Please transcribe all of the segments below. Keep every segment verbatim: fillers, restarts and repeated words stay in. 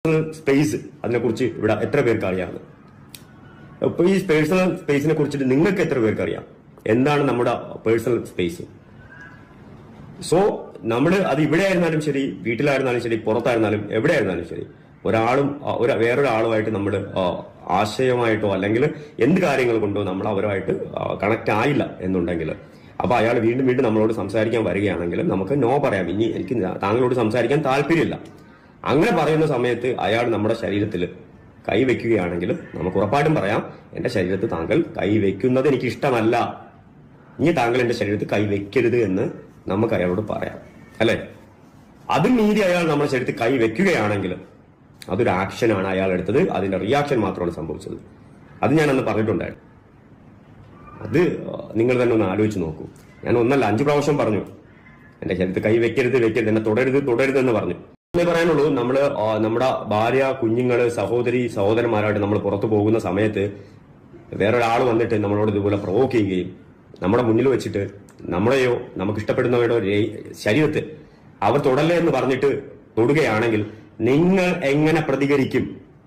Space അതിനെക്കുറിച്ച് ഇവിടെ എത്ര പേർക്ക് അറിയാം? ഇപ്പൊ ഈ പേഴ്സണൽ സ്പേസിനെ കുറിച്ചിട്ട് നിങ്ങൾക്ക് എത്ര പേർക്ക് അറിയാം? എന്താണ് നമ്മുടെ പേഴ്സണൽ സ്പേസ്? സോ നമ്മൾ അത് ഇവിടെ ആയിരുന്നാലും ശരി, വീട്ടിലായിരുന്നാലും ശരി, പുറത്തായിരുന്നാലും എവിടെയായിരുന്നാലും ശരി, ഒരാളും ഒരു വേറൊരാളുമായിട്ട് നമ്മൾ ആശയമായിട്ടോ അല്ലെങ്കിൽ എന്ത് കാര്യങ്ങൾ കൊണ്ടോ നമ്മൾ അവരുമായിട്ട് കണക്ട് ആയില്ല എന്നുണ്ടെങ്കിൽ, അപ്പൊ അയാൾ വീണ്ടും വീണ്ടും നമ്മളോട് സംസാരിക്കാൻ വരികയാണെങ്കിൽ നമുക്ക് നോ പറയാം. ഇനി എനിക്ക് താങ്കളോട് സംസാരിക്കാൻ താല്പര്യമില്ല. അങ്ങനെ പറയുന്ന സമയത്ത് അയാൾ നമ്മുടെ ശരീരത്തിൽ കൈവയ്ക്കുകയാണെങ്കിൽ നമുക്ക് ഉറപ്പായിട്ടും പറയാം, എന്റെ ശരീരത്തിൽ താങ്കൾ കൈവയ്ക്കുന്നത് എനിക്ക് ഇഷ്ടമല്ല, ഇനി താങ്കൾ എന്റെ ശരീരത്തിൽ കൈവയ്ക്കരുത് എന്ന് നമുക്ക് അയാളോട് പറയാം, അല്ലെ? അതും മീതി അയാൾ നമ്മുടെ ശരീരത്തിൽ കൈവയ്ക്കുകയാണെങ്കിൽ അതൊരു ആക്ഷനാണ് അയാൾ എടുത്തത്, അതിന്റെ റിയാക്ഷൻ മാത്രമാണ് സംഭവിച്ചത്. അത് ഞാൻ അന്ന് പറഞ്ഞിട്ടുണ്ടായിരുന്നു. അത് നിങ്ങൾ തന്നെ ഒന്ന് ആലോചിച്ച് നോക്കൂ. ഞാൻ ഒന്നല്ല അഞ്ചു പ്രാവശ്യം പറഞ്ഞു, എന്റെ ശരീരത്തിൽ കൈ വെക്കരുത് വെക്കരുത് എന്നെ തുടരുത് തുടരുത് എന്ന് പറഞ്ഞു. എന്നേ പറയാനുള്ളൂ. നമ്മള് നമ്മുടെ ഭാര്യ, കുഞ്ഞുങ്ങള്, സഹോദരി, സഹോദരന്മാരായിട്ട് നമ്മൾ പുറത്തു പോകുന്ന സമയത്ത് വേറൊരാൾ വന്നിട്ട് നമ്മളോട് ഇതുപോലെ പ്രൊവോക്ക് ചെയ്യുകയും നമ്മുടെ മുന്നിൽ വെച്ചിട്ട് നമ്മുടെയോ നമുക്ക് ഇഷ്ടപ്പെടുന്നവരുടെ ശരീരത്തിൽ അവർ തൊടല്ലേ എന്ന് പറഞ്ഞിട്ട് തൊടുകയാണെങ്കിൽ നിങ്ങൾ എങ്ങനെ പ്രതികരിക്കും?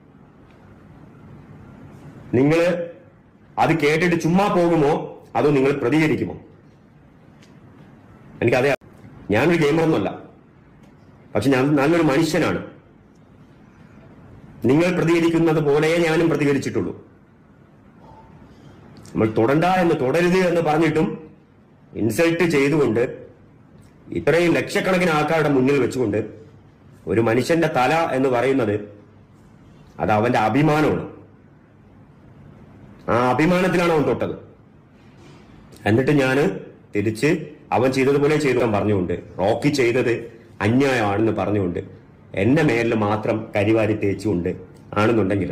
നിങ്ങൾ അത് കേട്ടിട്ട് ചുമ്മാ പോകുമോ അതോ നിങ്ങൾ പ്രതികരിക്കുമോ? എനിക്കതേ, ഞാനൊരു ഗെയിമറൊന്നുമല്ല, പക്ഷെ ഞാൻ നല്ലൊരു മനുഷ്യനാണ്. നിങ്ങൾ പ്രതികരിക്കുന്നത് പോലെയേ ഞാനും പ്രതികരിച്ചിട്ടുള്ളൂ. നമ്മൾ തൊടണ്ട എന്ന് തുടരുത് എന്ന് പറഞ്ഞിട്ടും ഇൻസൾട്ട് ചെയ്തുകൊണ്ട് ഇത്രയും ലക്ഷക്കണക്കിന് ആൾക്കാരുടെ മുന്നിൽ വെച്ചുകൊണ്ട് ഒരു മനുഷ്യന്റെ തല എന്ന് പറയുന്നത് അത് അവന്റെ അഭിമാനമാണ്. ആ അഭിമാനത്തിലാണ് അവൻ തൊട്ടത്. എന്നിട്ട് ഞാൻ തിരിച്ച് അവൻ ചെയ്തതുപോലെ ചെയ്തു പറഞ്ഞുകൊണ്ട്, റോക്കി ചെയ്തത് അന്യായമാണെന്ന് പറഞ്ഞുകൊണ്ട് എന്റെ മേലിൽ മാത്രം കരിവാരി തേച്ചുകൊണ്ട് ആണെന്നുണ്ടെങ്കിൽ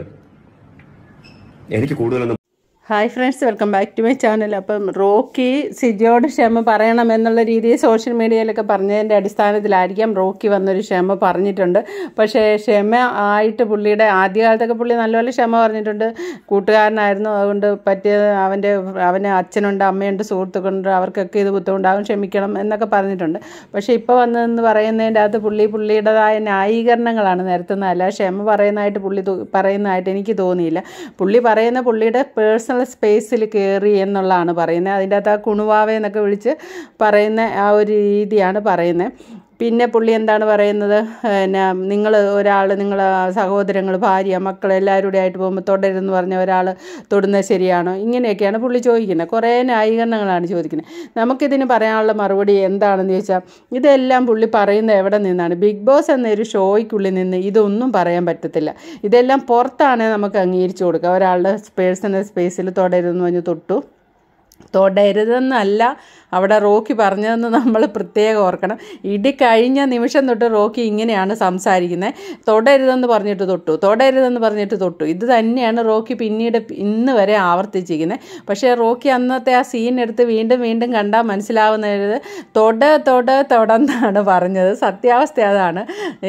എനിക്ക് കൂടുതലൊന്നും. Hi friends, welcome back to my channel. അപ്പം റോക്കി സിജോയോട് ക്ഷമ പറയണം എന്നുള്ള രീതിയിൽ സോഷ്യൽ മീഡിയയിലൊക്കെ പറഞ്ഞതിൻ്റെ അടിസ്ഥാനത്തിലായിരിക്കാം റോക്കി വന്നൊരു ക്ഷമ പറഞ്ഞിട്ടുണ്ട്. പക്ഷേ ക്ഷമ ആയിട്ട് പുള്ളിയുടെ ആദ്യകാലത്തൊക്കെ പുള്ളി നല്ലപോലെ ക്ഷമ പറഞ്ഞിട്ടുണ്ട്. കൂട്ടുകാരനായിരുന്നു, അതുകൊണ്ട് പറ്റിയ അവൻ്റെ അവന് അച്ഛനുണ്ട്, അമ്മയുണ്ട്, സുഹൃത്തുക്കളുണ്ട്, അവർക്കൊക്കെ ഇത് ബുദ്ധിമുട്ടാകും, ക്ഷമിക്കണം എന്നൊക്കെ പറഞ്ഞിട്ടുണ്ട്. പക്ഷേ ഇപ്പോൾ വന്നതെന്ന് പറയുന്നതിൻ്റെ അകത്ത് പുള്ളി പുള്ളിയുടേതായ ന്യായീകരണങ്ങളാണ് നിരത്തുന്നതല്ല. ക്ഷമ പറയുന്നതായിട്ട് പുള്ളി പറയുന്നതായിട്ട് എനിക്ക് തോന്നിയില്ല. പുള്ളി പറയുന്ന പുള്ളിയുടെ പേഴ്സണൽ സ്പേസിൽ കയറി എന്നുള്ളതാണ് പറയുന്നത്. അതിൻ്റെ അകത്ത് ആ കുണുവാവ എന്നൊക്കെ വിളിച്ച് പറയുന്ന ആ ഒരു രീതിയാണ് പറയുന്നത്. പിന്നെ പുള്ളി എന്താണ് പറയുന്നത്, പിന്നെ നിങ്ങൾ ഒരാൾ, നിങ്ങൾ സഹോദരങ്ങൾ, ഭാര്യ, മക്കൾ എല്ലാവരും കൂടെ ആയിട്ട് പോകുമ്പോൾ തൊടരുതെന്ന് പറഞ്ഞ ഒരാൾ തൊടുന്നത് ശരിയാണോ? ഇങ്ങനെയൊക്കെയാണ് പുള്ളി ചോദിക്കുന്നത്. കുറേ ന്യായീകരണങ്ങളാണ് ചോദിക്കുന്നത്. നമുക്കിതിന് പറയാനുള്ള മറുപടി എന്താണെന്ന് ചോദിച്ചാൽ, ഇതെല്ലാം പുള്ളി പറയുന്നത് എവിടെ നിന്നാണ്? ബിഗ് ബോസ് എന്നൊരു ഷോയ്ക്കുള്ളിൽ നിന്ന് ഇതൊന്നും പറയാൻ പറ്റത്തില്ല. ഇതെല്ലാം പുറത്താണ് നമുക്ക് അംഗീകരിച്ചു കൊടുക്കുക. ഒരാളുടെ പേഴ്സണൽ സ്പേസിൽ തൊടരുതെന്ന് പറഞ്ഞ് തൊട്ടു. തൊടരുതെന്നല്ല അവിടെ റോക്കി പറഞ്ഞതെന്ന് നമ്മൾ പ്രത്യേകം ഓർക്കണം. ഇടി കഴിഞ്ഞ നിമിഷം തൊട്ട് റോക്കി ഇങ്ങനെയാണ് സംസാരിക്കുന്നത്. തൊടരുതെന്ന് പറഞ്ഞിട്ട് തൊട്ടു, തൊടരുതെന്ന് പറഞ്ഞിട്ട് തൊട്ടു. ഇത് തന്നെയാണ് റോക്കി പിന്നീട് ഇന്ന് വരെ ആവർത്തിച്ചിരിക്കുന്നത്. പക്ഷേ റോക്കി അന്നത്തെ ആ സീൻ എടുത്ത് വീണ്ടും വീണ്ടും കണ്ടാൽ മനസ്സിലാവുന്നത് തൊട തൊട തൊടന്നാണ് പറഞ്ഞത്. സത്യാവസ്ഥ അതാണ്.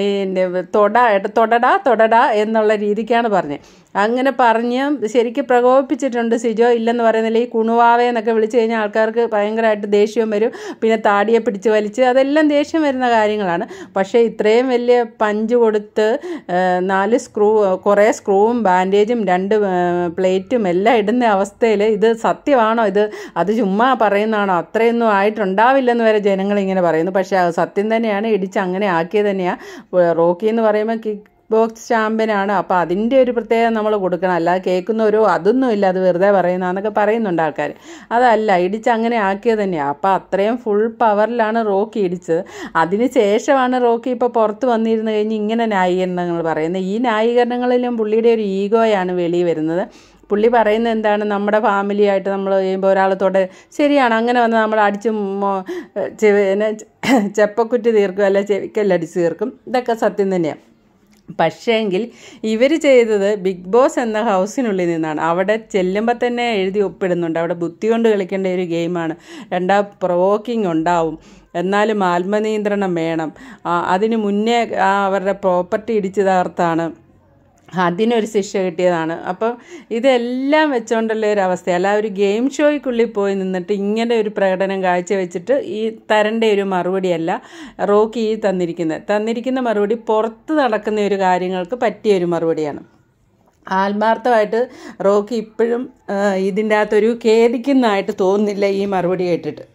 തൊട തൊടടാ തൊടടാ എന്നുള്ള രീതിക്കാണ് പറഞ്ഞത്. അങ്ങനെ പറഞ്ഞ് ശരിക്കും പ്രകോപിപ്പിച്ചിട്ടുണ്ട് സിജോ. ഇല്ലെന്ന് പറയുന്നില്ല. ഈ കുണുവാവേ എന്നൊക്കെ വിളിച്ചു കഴിഞ്ഞാൽ ആൾക്കാർക്ക് ഭയങ്കരമായിട്ട് ദേഷ്യം വരും. പിന്നെ താടിയെ പിടിച്ച് വലിച്ച്, അതെല്ലാം ദേഷ്യം വരുന്ന കാര്യങ്ങളാണ്. പക്ഷേ ഇത്രയും വലിയ പഞ്ച് കൊടുത്ത് നാല് സ്ക്രൂ, കുറേ സ്ക്രൂവും ബാൻഡേജും രണ്ട് പ്ലേറ്റും എല്ലാം ഇടുന്ന അവസ്ഥയിൽ ഇത് സത്യമാണോ? ഇത് അത് ചുമ്മാ പറയുന്നതാണോ? അത്രയൊന്നും ആയിട്ടുണ്ടാവില്ലെന്ന് വരെ ജനങ്ങളിങ്ങനെ പറയുന്നു. പക്ഷേ അത് സത്യം തന്നെയാണ്. ഇടിച്ച് അങ്ങനെ ആക്കിയത് തന്നെയാണ്. റോക്കി എന്ന് പറയുമ്പോൾ കിക്ക് ബോക്സ് ചാമ്പ്യനാണ്. അപ്പോൾ അതിൻ്റെ ഒരു പ്രത്യേകത നമ്മൾ കൊടുക്കണം. അല്ലാതെ കേൾക്കുന്നവരോ അതൊന്നുമില്ല, അത് വെറുതെ പറയുന്നതെന്നൊക്കെ പറയുന്നുണ്ട് ആൾക്കാർ. അതല്ല, ഇടിച്ച് അങ്ങനെ ആക്കിയത് തന്നെയാണ്. അപ്പോൾ അത്രയും ഫുൾ പവറിലാണ് റോക്കി ഇടിച്ചത്. അതിന് ശേഷമാണ് റോക്കി ഇപ്പോൾ പുറത്ത് വന്നിരുന്ന് കഴിഞ്ഞ് ഇങ്ങനെ ന്യായീകരണങ്ങൾ പറയുന്നത്. ഈ ന്യായീകരണങ്ങളിലും പുള്ളിയുടെ ഒരു ഈഗോയാണ് വെളിയിൽ വരുന്നത്. പുള്ളി പറയുന്നത് എന്താണ്, നമ്മുടെ ഫാമിലിയായിട്ട് നമ്മൾ ചെയ്യുമ്പോൾ ഒരാൾ തൊട ശരിയാണ്, അങ്ങനെ വന്ന് നമ്മൾ അടിച്ച് ചെപ്പക്കുറ്റി തീർക്കും, അല്ല ചെവിക്കല്ലടിച്ച് തീർക്കും. ഇതൊക്കെ സത്യം തന്നെയാണ്. പക്ഷേങ്കിൽ ഇവർ ചെയ്തത് ബിഗ് ബോസ് എന്ന ഹൗസിനുള്ളിൽ നിന്നാണ്. അവിടെ ചെല്ലുമ്പോൾ തന്നെ എഴുതി ഒപ്പിടുന്നുണ്ട്, അവിടെ ബുദ്ധി കൊണ്ട് കളിക്കേണ്ട ഒരു ഗെയിമാണ്. രണ്ടാം പ്രൊവോക്കിംഗ് ഉണ്ടാവും, എന്നാലും ആത്മനിയന്ത്രണം വേണം. അതിന് മുന്നേ അവരുടെ പ്രോപ്പർട്ടി ഇടിച്ചു തകർത്താണ് അതിനൊരു ശിക്ഷ കിട്ടിയതാണ്. അപ്പം ഇതെല്ലാം വെച്ചുകൊണ്ടുള്ള ഒരു അവസ്ഥ. അല്ല ഒരു ഗെയിം ഷോയ്ക്കുള്ളിൽ പോയി നിന്നിട്ട് ഇങ്ങനെ ഒരു പ്രകടനം കാഴ്ചവെച്ചിട്ട് ഈ തരേണ്ട ഒരു മറുപടിയല്ല റോക്കി ഈ തന്നിരിക്കുന്നത്. തന്നിരിക്കുന്ന മറുപടി പുറത്ത് നടക്കുന്ന ഒരു കാര്യങ്ങൾക്ക് പറ്റിയ ഒരു മറുപടിയാണ്. ആത്മാർത്ഥമായിട്ട് റോക്കി ഇപ്പോഴും ഇതിൻ്റെ അകത്തൊരു ഖേദിക്കുന്നതായിട്ട് തോന്നുന്നില്ല ഈ മറുപടി കേട്ടിട്ട്.